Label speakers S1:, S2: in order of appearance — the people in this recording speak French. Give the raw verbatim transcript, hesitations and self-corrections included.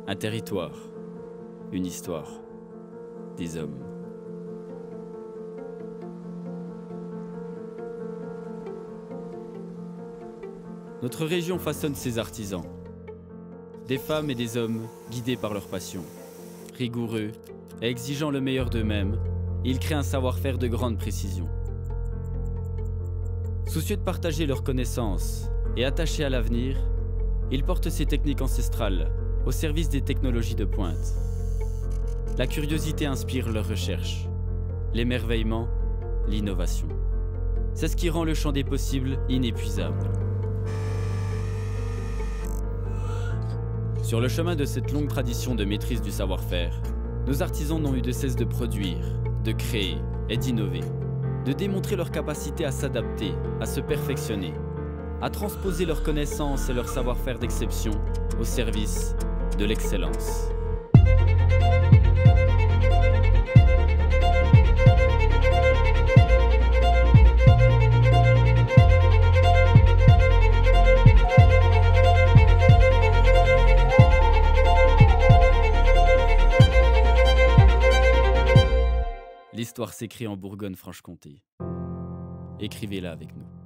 S1: Un territoire, une histoire, des hommes. Notre région façonne ses artisans. Des femmes et des hommes guidés par leur passion. Rigoureux et exigeant le meilleur d'eux-mêmes, ils créent un savoir-faire de grande précision. Soucieux de partager leurs connaissances et attachés à l'avenir, ils portent ces techniques ancestrales au service des technologies de pointe. La curiosité inspire leurs recherches, l'émerveillement, l'innovation. C'est ce qui rend le champ des possibles inépuisable. Sur le chemin de cette longue tradition de maîtrise du savoir-faire, nos artisans n'ont eu de cesse de produire, de créer et d'innover, de démontrer leur capacité à s'adapter, à se perfectionner, à transposer leurs connaissances et leur savoir-faire d'exception au service de l'excellence. L'histoire s'écrit en Bourgogne-Franche-Comté. Écrivez-la avec nous.